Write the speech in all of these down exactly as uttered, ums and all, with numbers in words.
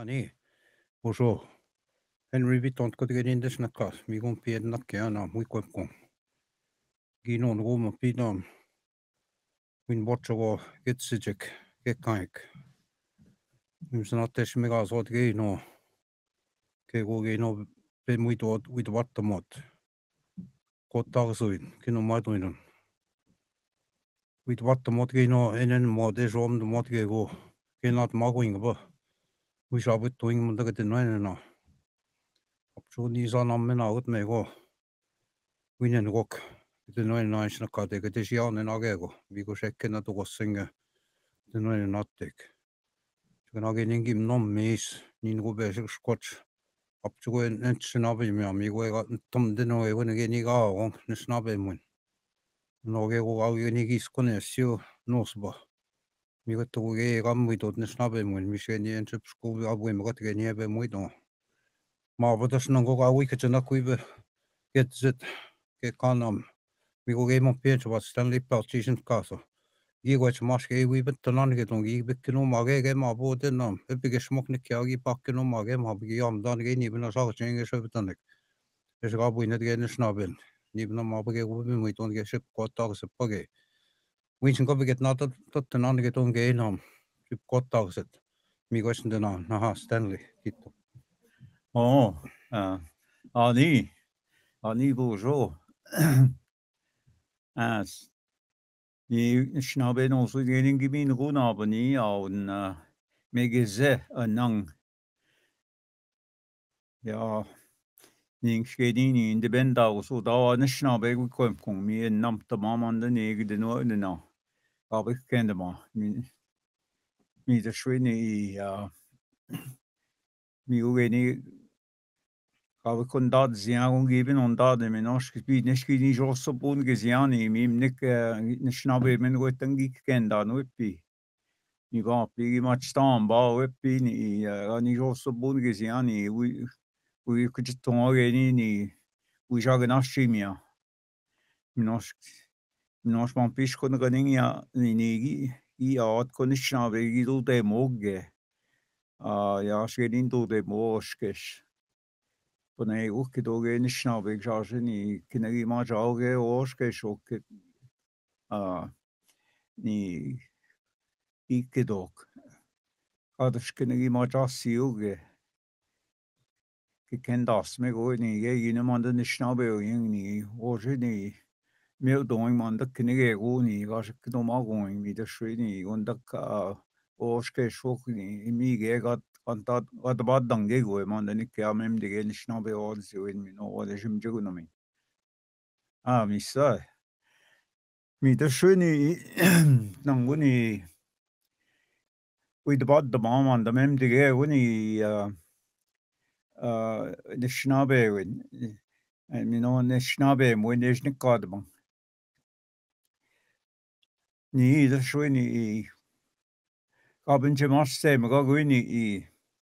Ani, bonjour. Henry Vitont ko tegen indes na kas, mi gon pied na ke ana muy kwep kon. Ginon roma pidam, win botcho get sijek, get kaik. Nim sanates me gas ot ge no, ke go ge no pe muy tot with what the mot. Ko tagsuin, kino maduinon. With what the mot ge no enen mod is rom the mot ge go. Ke not magoing ba. We shall be doing mundag at the nine na. Option is on a men out me go. Winen rock. Den noin naisena kateke te sianen agego, viku sekkena tukossenga, den noin nattek. Sekan age ningim nom meis, niin rube se skots. Apsuko en entsen abe me amigo ega tom deno e wene ge ni ga on nes nabe mun. No ge go age ni giskone sio nosba. Mi go to ge gammi tot nes nabe mun, mi se ni entse sko abu me got ge ni ebe muido. Ma bodas no go ga wiketena kuibe. Get zet ge kanam. Mi go ge mo pienso wat Stanley Platinum kaso. Igwech mas ge wi bet tanan ge tong gi bet kino mage ge ma bo den nam. Epi ge smok ne kya gi pak kino mage ma bi yam dan ge ni bena sa chen ge so betanek. Es ga bu net ge ne snaben. Ni bena ma ge go bi muy ton ge ship ko ta se page. Win sin go be get na tot tot tanan ge tong ge nam. Ship ko ta se. Mi go sin den na ha Stanley kito. Oh, uh, Ani, Ani bonjour. As ni schnabe no so genen gemin run aber ni und uh, me geze anang. Ja, ning schedini in de benda so da ne schnabe gut kom kom mi nam ta maman de ne de no de na. Aber ich kenne ma mi mi de schwini ja mi ugeni Habe kun dat zian geben und da de menosh gebiet nicht wie nicht so bun gesehen im im nick ne schnabe men gut dann geken da no pi ni va pi ma stan ba we pi ni ni so bun gesehen ni we we could ton ni ni we jagen ashimia menosh menosh man pisch kun ganin ja ni ni i at kun schnabe gi do de mogge ah ja schedin do de moschkesh Pone uke doge ni schnaube gjaje ni kinagi ma jauge oske shoke a ni ike dog. Adas kinagi ma jasi uge ki kendas me go ni ge yine manda ni schnaube o yin ni oje ni me doing manda kinage go ni gaje kdo ma go mi de shwe ni onda ka oske shok ni mi ge gat Antat at bad dange go man ni kya mem de gen schnabe all so in mi no oder jim jugonomi. Ah mi sa. Mi de schöne nang woni we de bad de mom an de mem de ge woni uh uh de schnabe win. En mi no ne schnabe mo ne schne kadban. Ni de schöne i haben je mas se ma go wini i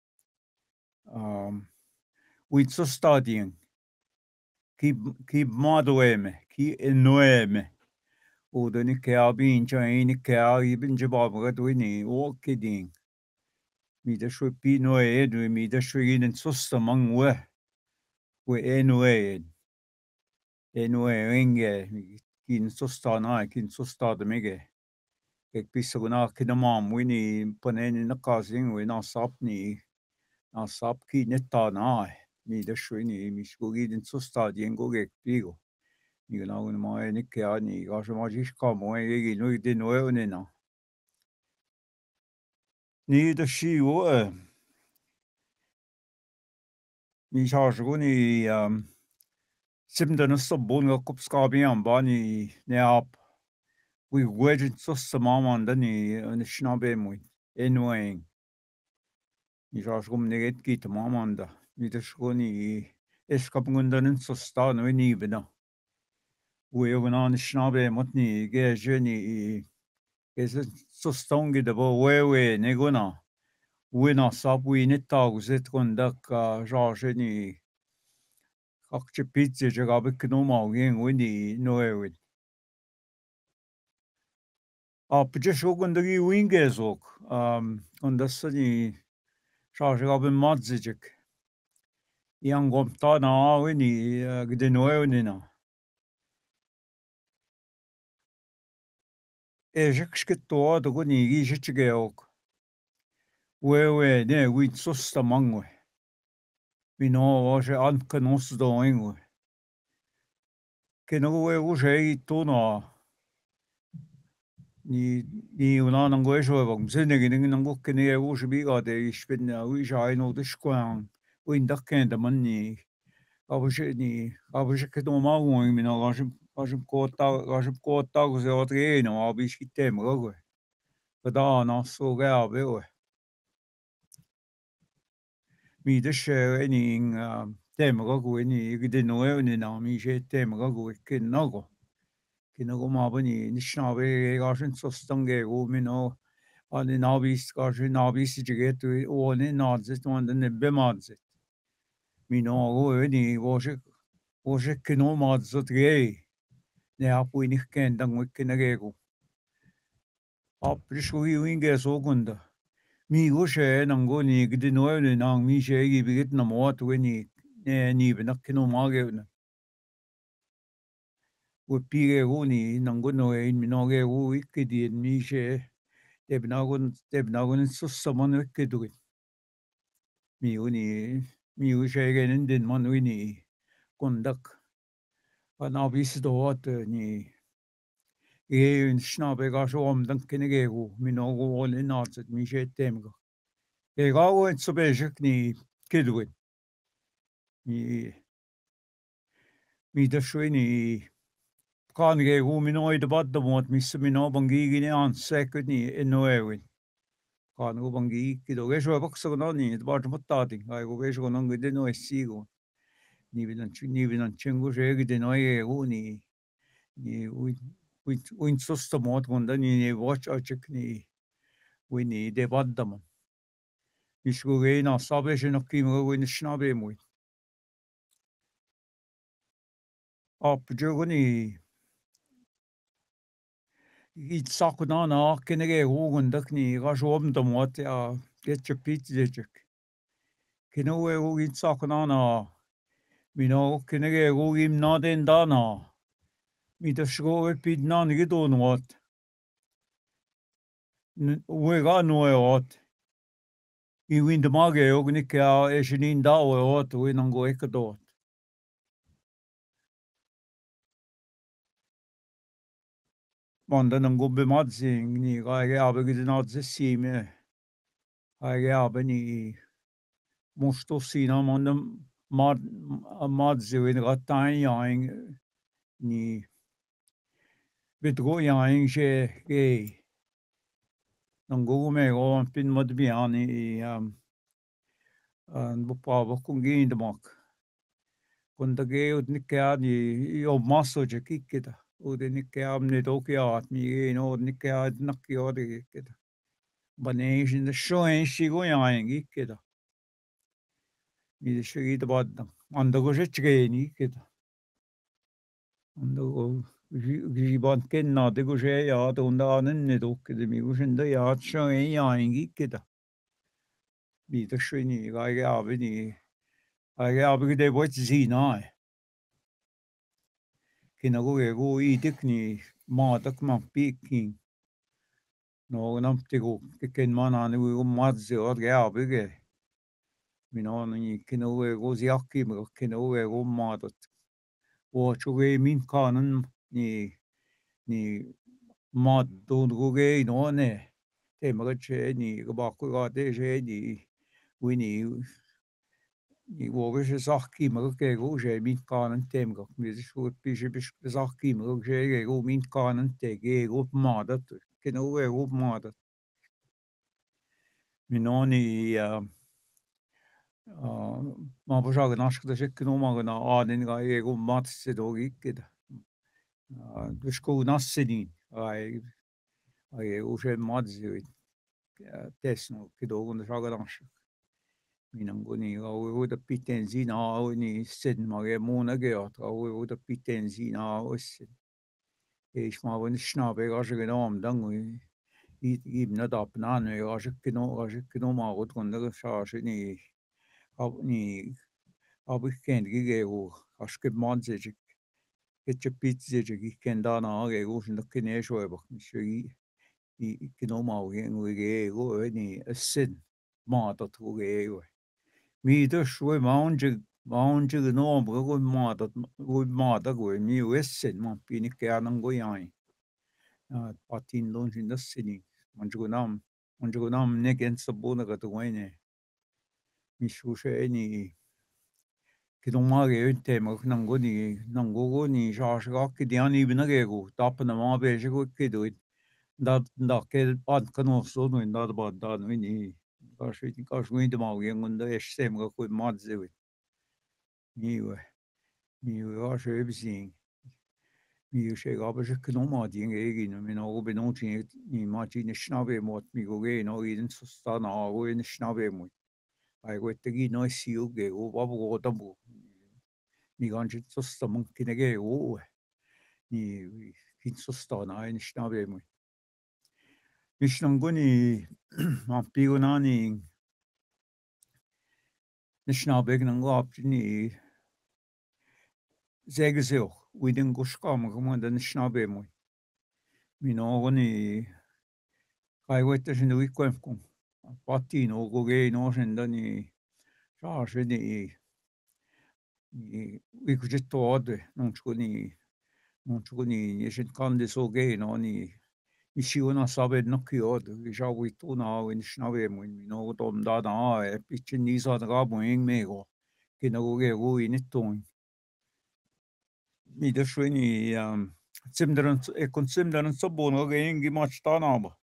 um we so studying keep keep modoeme ki enoeme o de ni kea bin cha ni kea i bin je ba ga do ni o kidding mi de shwe pi no e do mi de shwe in susta mang we we e no e e no e ringe kin susta na kin susta de mege ek piso na kin ma mu ni paneni na kasin we na sap ni na sap ki netta na mi de shwe ni mi shgo in susta di ngo ge pigo ni na un ma e ni kea ni ga ma ji ka mo e gi no de no e ne na ni de shi wo mi charge go ni um sim de no so bon ga kup ska bi an ba ni ne ap we wedge so sa mama an ni an schnabe mo enwing mi charge go ne get git mama an da mi de go ni es kap ngun den so sta no ni bena we go an schnabe mot ni ge je ni es so stonge de bo we we ne go na we na sap we ni ta go zet kon da ka charge ni Akche pizza je gabe knoma gen wini no e. A pje shogun de winge zok. Um und das ni Shaashigabin Madzijik. Yang Gomtana Winnie Gdenoevnina. Ejekskitoa the Guni Gichigeok. Wewe ne wit susta mangwe. We know was Ankanos doing. Kenowe was a tona. Ni ni una nango esho bang sinne ni nango kene wo shi bi ga de ich bin ja wi ja no de squan win da ken da man ni aber shi ni aber shi kedo ma wo mi na ga shi ga shi ko ta ga shi ko ta go se o tre no abi shi tem go go da na so ga be o mi de she ni tem go go ni ge de no ni na mi she tem go go ken no go Kinago Mabani, Nishabe, Gashin Sostange, Umino, on the Nabis, Gashin Nabis, to get to it, all in nods it, one the Bemads it. Mino, any Washik, Washik, no mods at gay. They have winning can done with Kinagego. Up Rishui Wingas Ogunda. Me go share and go ni, didn't know any nang me shaggy, be getting a more to any, and even a Kino Margaret. We pige guni nanguno e minoge u ikidi nishe debnagun debnagun sussaman wikidu mi uni mi ushegen indin man wini kondak ana bis doat ni e schnabe ga so am dan kenege u minogo ol inat mi she temgo e ga u et sobejek ni kidu mi mi da shwini Kan ge hu min oid de bad mot mis min obangi gine an second ni in noewin. Kan hu bangi ki do ge so bak so no ni bad mot tati. Ai go ge so no ge no sigo. Ni bin an ni bin an chengu je ge de no ye hu ni ni wi wi win so sto mot gonda ni ni watch a chek ni wi ni de bad dam. Mis go ge na sabe je no ki mo wi ni schnabe mo. Op je go ni Ít sắc nó nó cái này cái hú đất này có số âm tầm một à cái chụp ít gì chứ cái nó cái hú ít sắc nó nó mình nó cái này cái hú im nó đến đó nó mình đã số cái bít nó này cái đồ nó cái cái nó i win the mage og ni ka e shinin da o to win ngo ek do Manda non go be mazing ni ga ga be gidin az sime ai ga be ni mosto sina manda mad madze win ga tain yang ni bit go yang je ge non go me go pin mod bi ani um an bu pa bu kun gi de mak kun da ge ut ni ka ni yo maso je kikida Ode nikke amne doke at mi no nikke at nakki ode keda. Bane in the show en shi go yang keda. Mi de shi de bad anda go je chge ni keda. Anda go gi ban ken na de go je ya de unda anen ne doke de mi go shin de ya show en yang keda. Mi de shi ni ga ga be ni. Ga ga be de bo zi na. Kinago ego i tikni ma tak ma piking no nam tigo ken mana ni go madze od ga bige mino ni kino ego ziaki mo kino ego madot o chuge min kanan ni ni mad don go ge no ne te ma che ni go ba ko ga de je ni wini I wo je zaki mo ge go je min kanan tem go mi scho bi je bi zaki mo je go min kanan te ge go madat kino ego madat Minoni ma božaga naška da že knomaga na adenga ego matse dogi kida. Duško nassedin ai ai uše madzi tesno kido unda šaga naška. Minangoni au da pitenzina au ni sen mage mona geot au da pitenzina ossen. Ich ma von schnabe ga je genom dangu ibna dapna ne ashkino ashkino magut konda shashi ni ab ni ab kend gigego ashke manzej ketche pizze gi kenda na gego shinda kine shoyba shi i kino mau gego ni asin ma dat gego mi de shwe maunje maunje no bgo ma dat go ma da go mi wessen ma pini kanan go yan patin don shinda sini manjugunam manjugunam negen sabuna ga tuwaine mi shushe ni kidumage ente mag nango ni nango ni shashga kidiani binagego tapna ma beje go kido da da ke pad kano so no da ba da no ni ka shi ka shi de ma gen da esem ga ko ma zewe ni we ni we ga shi bisin mi she ga ba je kno ma di nge gi no mi no be no ti ni ma ti ne shnabe mo mi go ge no i den so sta na go in shnabe mo ai go te gi no si u ge go ba go da bu mi gan ji so sta mo ki ne ge o ni ki so sta na in shnabe mo Mishnangoni ma pigonani Nishnabeg Nangapini Zegazil, we didn't go scum, come on the Nishnabe mo. Minogoni Kaiwetas in the weekend. Patino go gay no and then charge any we could just order, non chuni, non chuni, you should come this so gay no ni. Isiuna sabe no kiod, já we tu na in snave mo no dom da na e pitchin ni sa da boing mego. Que no ge go in ton. Mi de shweni um simderen e kon simderen so bon ge ingi mach ta na ba.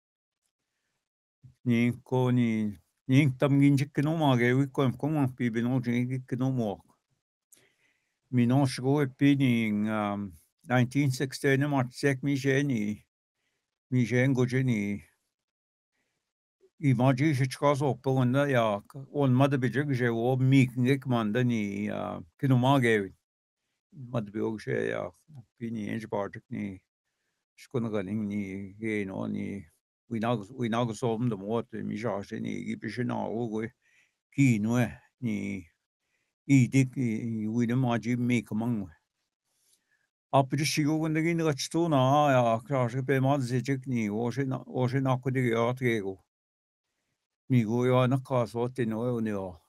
Ni ko ni ni tam gin jik no ma ge we kom kom pi be no jik no mo. Mi no shgo e pi ni um nineteen sixteen ma sek mi je ni mi je ngo je ni I maji się czkazo pełna jak on ma dobyć, że o miknik mandani kinomage ma dobyć, że jak pini enj bartek ni szkoda galing ni ge no ni winag winag som do mot mi jaje ni gibish na ogo ki no ni I dik I wina maji mik mang apje shigo gunda gin gachto na ya kraje pe ma zejek ni o je na o je na ko de ya tego mi go ya na ka so te no ne o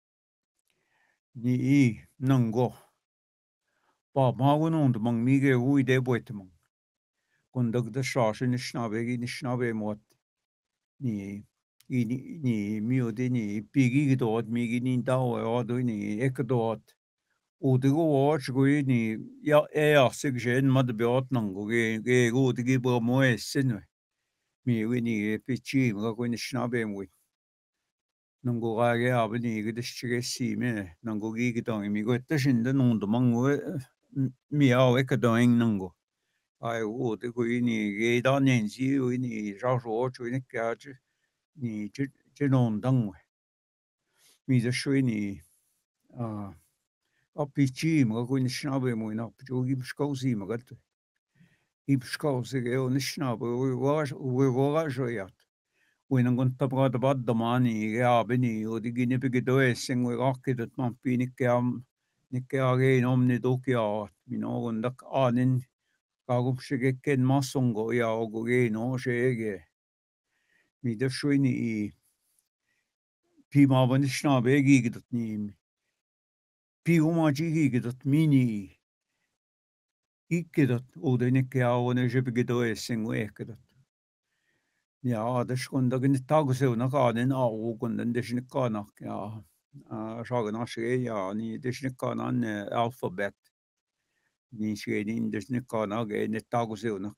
ni I nango ba ma go no mang mi ge u de boit mang kon dag da sha shi ni shnabe gi ni shnabe mot ni I ni ni mi o de ni pi gi do mi gi ni da o do ni ek do o de go o go ni ya e ya sig je ma de beot nango ge ge go de gi bo mo e sin mi wi ni pi chi ma go ni shnabe mo nango ga ge ab ni ge de chi si me nango gi gi dong mi go ta shin de non do mang mi ya e ka dong nango ai o de go ni ge da nen ji wi ni ra ro chu ni ka chi ni chi chi non dang mi de shui ni a a pi chi ma go ni shnabe mo na pi gi shko si ma gat I shko se ge o ni shnabe wi wa wi wa jo ya When I'm going to talk about the money, yeah, Benny, or the guinea pig do sing with rocket at my pinicam, Nicarague, omni dokia, you know, and the arnin, Karup Shigeken Masongo, ya, or go gay, no shege. Me the shwini Pima van Schna begi dat nim. Pima jigi dat mini. Ikke dat, o de Nikia, or the jibig do sing with that. Ja, das kon da gin tagsel na gaden a ogun den des nik kana ja sagen as ja ni des nik kana an alfabet ni sche in des nik kana ge net tagsel nak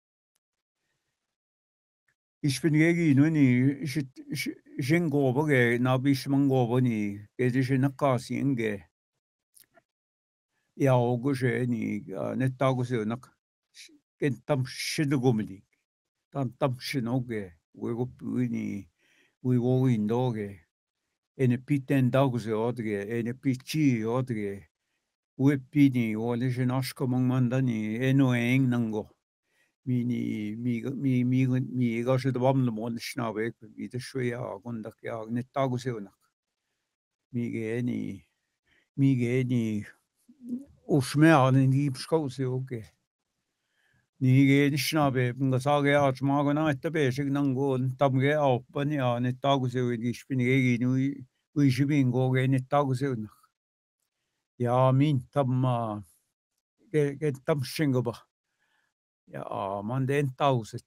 ich bin gegi no ni jingo boge na bis mango boni ge des nik kas inge ja ogu je ni net tagsel nak ken tam shidugumdi tan tam shinoge we go ni we go in doge ene piten dagse odge ene pichi odge we pini o le jenash komang mandani eno eng nango mini mi mi mi mi ga se dwam le mon snabe mi de shwe ya gundak ya ne tagu se unak mi ge ni mi ge ni ushme an ni bschau se oke ni ge ni snabe nga sage ya ma ga na ta be sig nan go tam ge au pan ya ne tagu se ni spin ge gi ni wi shibin go ge ne tagu se unak ya min tam ma ge ge tam shingo ba ja, man den tausend.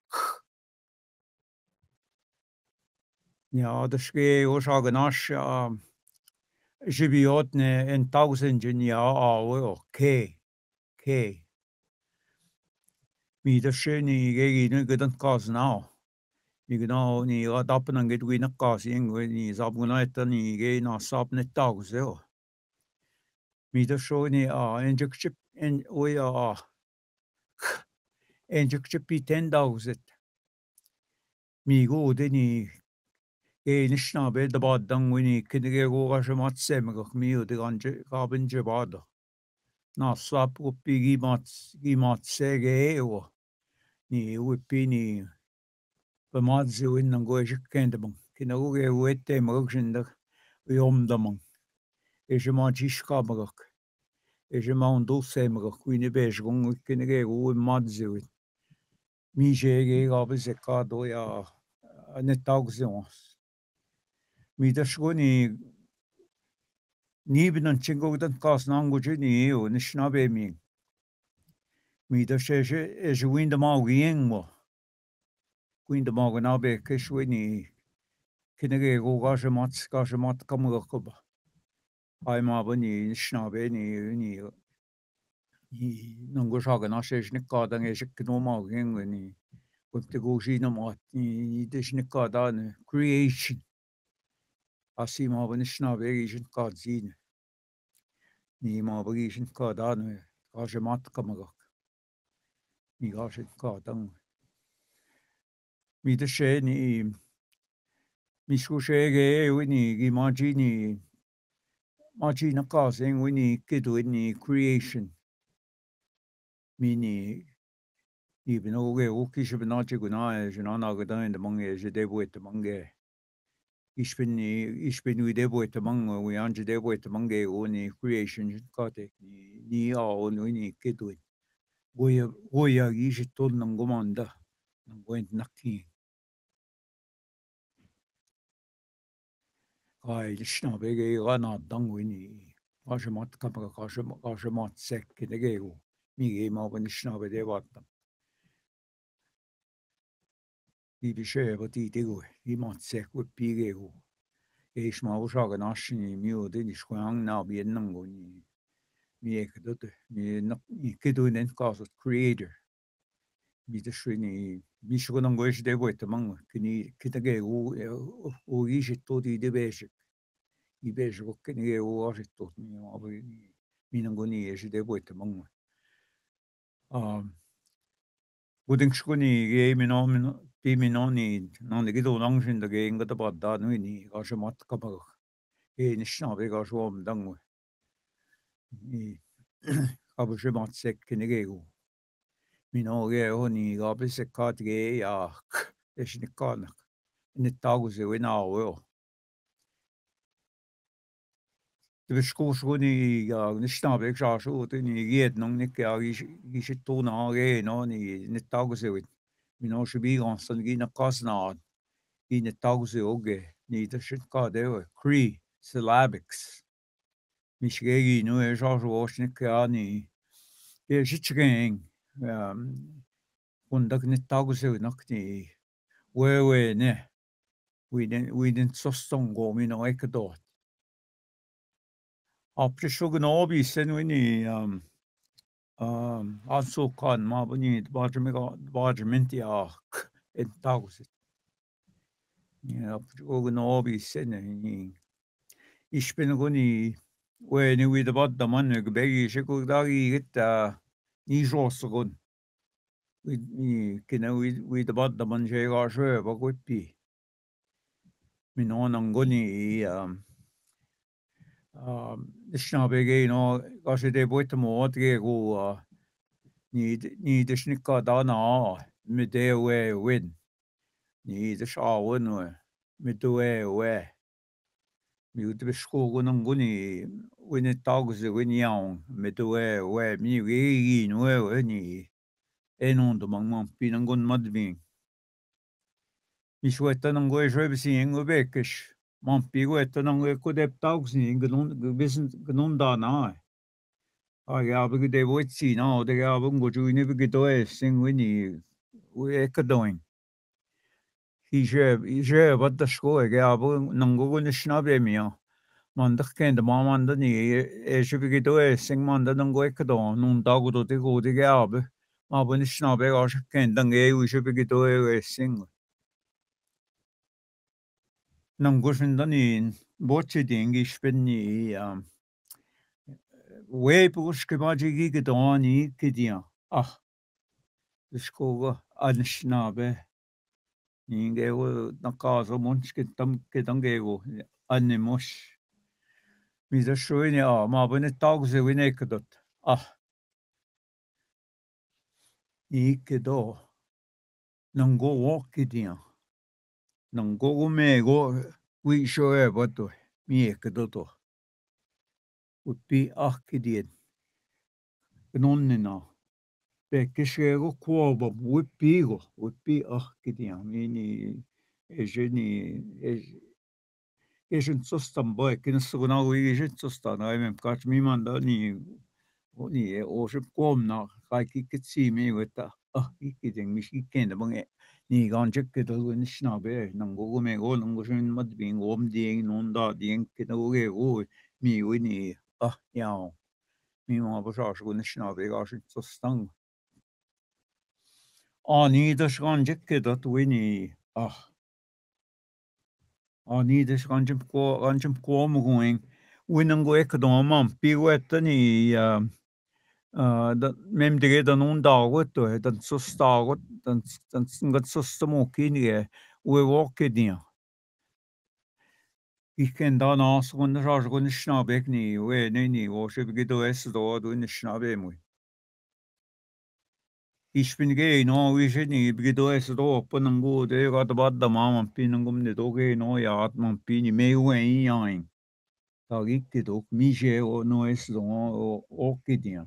Ja, das ge o sagen as ja jibiot ne en tausend ja a ke ke mi da schöne ge ne gedan kas na mi genau ni ga dappen an get wi na kas in ni sab gna ni ge na sab ne tausend mi da schöne a en chip en o ja en chip ten tausend mi go de ni e ni snabe da bad dan wini kinige go ga shmat sem ga mi u de ganje ga ben je bad na slap u pigi mat gi mat se ge o ni u pini be mat ze win nan go je kende bon kina u ge u ette mo gjinder u om da mon e je ma ji ska ba e je ma un do sem ga kwini be je gon kinige u mat ze win mi je ge ga be ze ka do ya ne tag ze mi da shgoni ni bin an chingo dan kas nan go je ni o ni shnabe mi mi da she she e je win da ma wien mo win da ma go na be ke shwe ni kinege go ga je mat ga je mat kam go ko ba ai ma ba ni shnabe ni ni ni nan go shaga na she ni ka dan e je kno ma wien ni ko te go ji na ma ni de ni ka da creation asi ma ba ni shnabe ge ka zine ni ma ba ge ka da ne ga je mat kam go mi ga je ka dan mi de she ni mi shu she ge wi ni gi ma ji ni ma ji na ka sing wi ni ke do ni creation mi ni ni bin o ge o ki she bin na ji gu na e je na na ga da in de mong e je de bo et mong e ich bin ni ich bin wi de bo et mong wi an je de bo et mong e o ni creation ka te ni ni a o ni ni ke do go ya go ya gi je to nan go manda nan go en na ki ai snabe ge ga na dang wi ni ga je mat ka ga ga je ga je mat sek ke de ge o mi ge ma ba ni snabe de wat i bi she ba ti de go i mat sek wi pi ge o e is ma o sha ga na shi ni mi o de ni shwang na bi nan go ni mi e ke do mi na i ke do nen ka so creator mi de shi ni mi shi go nan go je de bo et mang ke ni ke de ge o o i je to di de be i beso che ne o a to mi ma mi non goni e de bo et mang ah guding shkoni ge mi no pi mi no ni non de do nang shin de ge nga da ba da ni ni ga je mat ka ba e ni shna be ga jo am dang ni ka ba je mat sek ke ne ge go mi no ge o ni ga be se ka ge ya e shi ni ka na ni ta go ze we na o de skool ni ja ni snap ik sa so ni geet non ni ja gi se to na ge no ni ni tag se wit mi no se bi on san gi na kas na gi ni tag se oge ni de shit ka de cree syllabics mi se gi no e sa so ni ka ni e shit gen um und da ni tag se nak ni we we ne we den we den so stong go mi no ek do Après shogun obi sen wini um um also kan ma bani badge me badge minti a en tagus ja shogun obi sen ni ich bin goni we ni wi de bad da man ge begi shiko dagi git ni jos gon wi ni kina wi wi de bad da man je ga shwe ba go pi mi no nan goni um Um, Snabe ge no ga se de boit mo ge go ni ni dus ni ka da na me de we win ni dus a win we me do we we mi ut be sko go non goni win et tag ze win yaung me do we we mi we no we ni e non do mang mang pi non gon mad vin mi souhaite non go je be si en be que man pi go et non go de tag ni gnon wissen gnon da na a ja be de wo si na de ja bon go ju ni be do e sing win ni we e ka doing hi je je wat da sko ja bo non go ni schna be mi man da ken da man da ni e je be do e sing man da non go e ka do non da go do de go de ja be ma bo ni schna be ga ken da e we je be do e sing non go shin da ni bo che ding ich bin ni we bu ske ma ji gi da ni ke dia ach sko go an schna be Ninguém na casa, um monte que tam que tanguego, animos. Mis a shoin ja, ma bin et tag ze win ek dot. Ah, ik do. Nan go walk dia. Nan go go me go wi sho e boto. Mi ek dot. Upi ah ke dia. Non na. Pe que chego quoba, upi go, upi ah ke dia. Mi ni e je ni Ești sustam băi, când se gânau ești sustan, ai mem caci mi manda ni ni e o se komna, kai ki kitsi mi weta. Ah, ki ding mi ki kenda bang e ni ganje ke do ni shna be, nang go me go nang go shin mad bing om ding non da ding ke do ge go mi wi ni ah ya mi ma ba sa go ni shna be ga shi sustan. Ah, ni da shanje ke do wi ni ah O ní is ganjim go ganjim go mo going win an go ek do mam pi wet ni dat mem de dan on da got to dat so sta got dan dan got so stamo kini we walk dia ich ken da na so gon ra go ni schnabek ni we ne ni wo se ge do es do do ni schnabe mo ich bin ge no we se ni ge do es do pon an go de ga da bad da mam pi nan gum ne do ge no ya at mam pi ni me we yain ta gi do mi je o no es do o o ke dia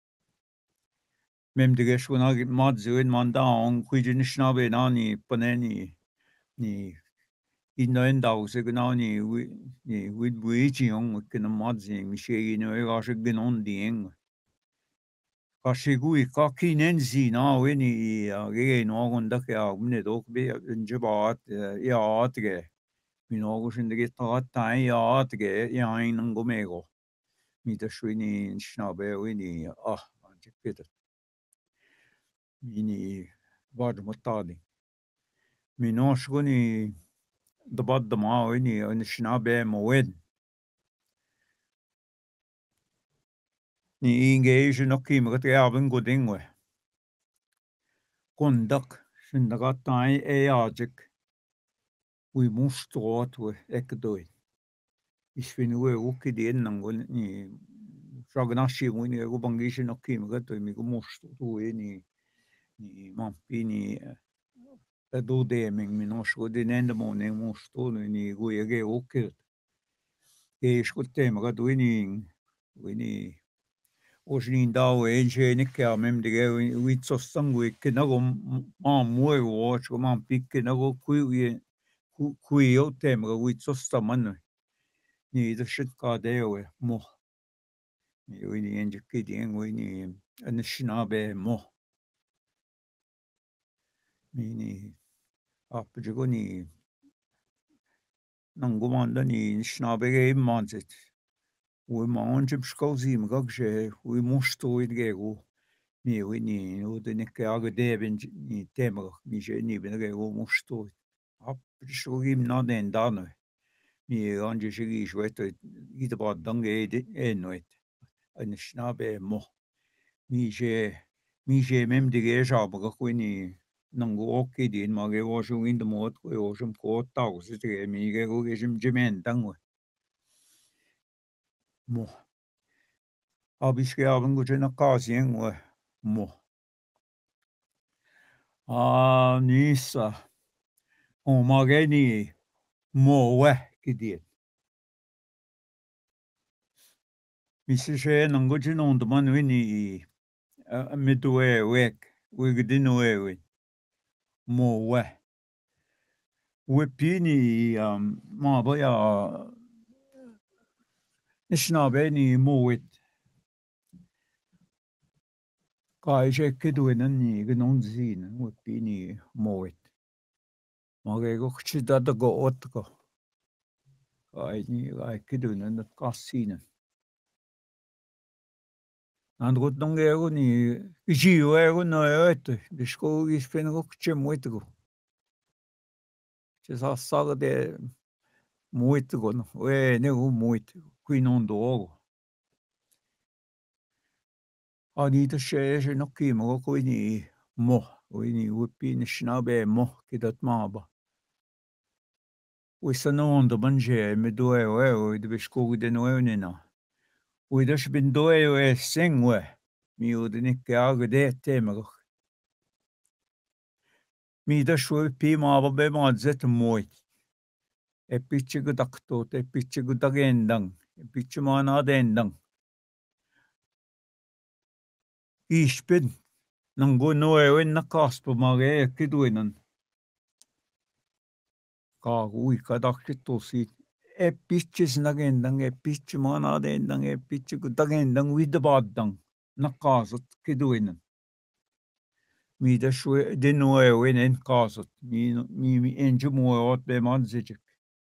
mem de ge scho na mat zo in man da an ku ni schnabe na ni paneni ni in neun da se genau ni ni wit wi ji on ken mat ze mi che no e ga se genon ding ka se gu i ka ki nen zi na we ni ge no gon da ke a ne do be in je ba ya at ge mi no go shin de ge ta ta ya at ge ya in go me go mi da shwi ni schnabe we ni ah an je peter mi ni bad mo ta di mi no shgo ni da bad da ma we ni an schnabe mo wed ni inge je no ki mo te abin go ding we kondak shin da ga ta e ya jik we must rot we ek do ich fin we o ki di nan go ni shog na shi mo ni go bangi je no ki mo to mi go must do we ni ni man pi ni da do de men mi no shgo de nen da mo ne must do ni go ye ge o ki e shgo te mo ga do ni we ni os ni da we je ni ka mem de ge we so sang we ke na go ma mo e wo cho ma pi ke na go ku ye ku ku yo te mo we so sta man ni de shit ka de we mo ni we ni en je ke di en we ni an shina be mo mi ni a pe je go ni nan go man da ni shina be ge man zit we ma on je sko zi mo ga je we mo sto i ge go ni we ni o de ne ka ga de ben ni tema mi je ni ben ge go mo sto a pe scho gim na den da no ni an je je gi shwet i de ba dang e de e noit an schnabe mo mi je mi je mem de ge ja ba go ni nan go ok di ma ge wo shu in de mo ko yo shum ko ta go se ge mi ge go ge shim je men dang we mo a bi ske a ben go je na ka sien we mo Ah, nisa. O mageni mo we gidien. Misi she nango jino ndo man wini midwe wek we gidino we mo we. We pini um ma ba ya nishna beni mo wit. Ka je kidu nani gnon zin we pini mo wit. Mage go chida da go otko. Ai ni ai kidu nan kasina. And gut nong ego ni jiu ego no ete bisko is pen go che muito go. Che sa saga de muito go no. We ne go muito. Qui non do. Ani to she she no ki mo ko ni mo. We ni upi ni schnabe mo kidat ma ba. We sa no ondo manje me do ego ego de bisko de no ne na. We das bin do ego e sengwe. Mi u de ni ka go de tema go. Mi da shwe pi ma ba be ma zet moit. E pitche gudakto, e pitche gudagendang, e pitche manadendang. Ispin, nango no e wen na kaspo mage kiduinan. Ka ui kadakito si. E pitche snagendang, e pitche manadendang, e pitche gudagendang widabadang. Na kasot kiduinan. Mi da shwe, de no e wen en kasot. Mi, mi, mi enje mo e ot be manzijik.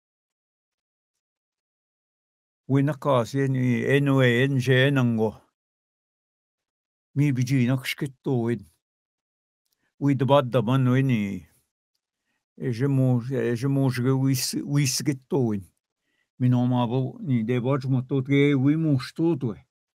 Winakasi ni eno e enje nango. Mi biji nakshkito win. We the bad the man winnie. Je mo je mo je wis wis getto win. Mi no ma bo ni de boj mo to ge wi mo sto to.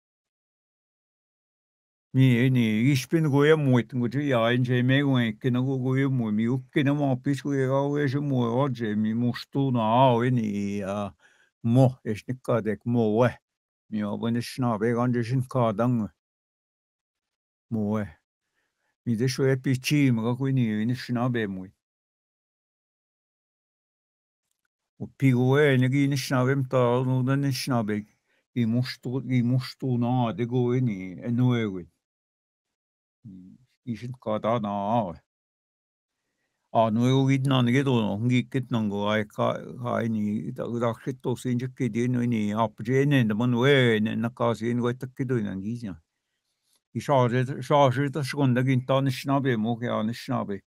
Mi ni ispin go ya mo it go ya enje me go e ke no go ya mo mi u ke no ma pis go ya go je mo o je mi mo sto na a winnie a mo es ni ka de mo we. Mi o bon schna be ganje shin ka dang. Mo we. Mi de shwe pichi mo go ni ni schna be mo. Pigoe ne gi ni schnabem ta no ne schnabe i musto i musto na de go ni enoe i shin ka da na a no e git na ne do no gi kit na go ai ka ai ni da da khito sin je ke de no ni ap je ne de man we ne na ka sin go ta ke do na gi ja i sha je sha je da shgon da gin ta ne schnabe mo ke an schnabe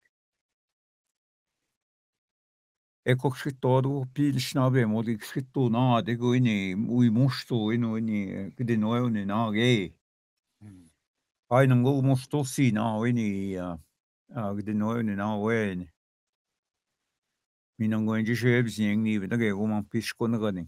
Ecco scritto pil schnabe mo di scritto na de go ini ui mosto ino ini que de noe ne na ge ai non go mosto si na ini a de noe ne na wen mi non go inji sheb sin ni da ge go man pisco na gani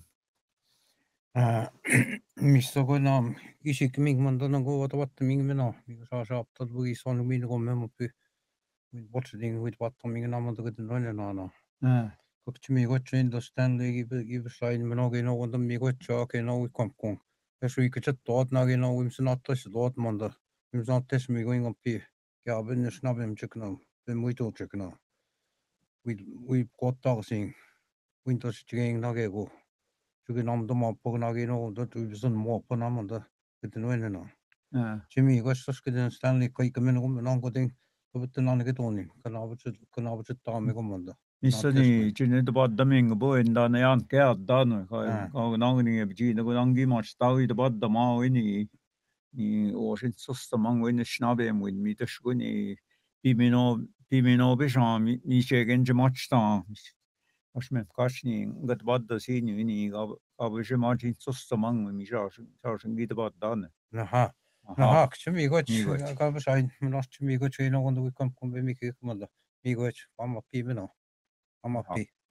Missä kun on isik ming man dan go wat wat ming men no mi sa sa dat bu son min go mem pu min wat ding with wat ming na man dat no na na Kok mi go train do Stanley gi gi sign men no ge no on mi go cha ke no kom kom es wi ke tot na ge no wim snat tas dot man da wim snat tas mi going on pi ja ben snab im chuk no ben muy to chuk no we we got dog sing windows ching na ge go 저기 남도 못 보고 나기는 또 무슨 못 보나면도 그때 왜는 지미 이거 썼거든 스탠리 거기 가면 오면 안 거든 그부터 나는 게 돈이 그 아버지 그 아버지 다음에 건데 Missani jine de bad da ming bo en da ne an ke da no ka ka na ni e ji no nang gi ma sta wi de bad da ma ni ni o shin sosta mang wi ne schnabe mo mi de shuni bi mi no bi mi no be jam mi che gen je ma sta Aš me kašni gat bad da si ni ni ga ga be je ma jin sosta mang mi ja ja shin gi de bad da ne aha aha kçım 이거 가 봐 사인 나스 미 이거 제일 나온다 위 컴 컴 미 그 뭐다 이거 아마 비면 아마 비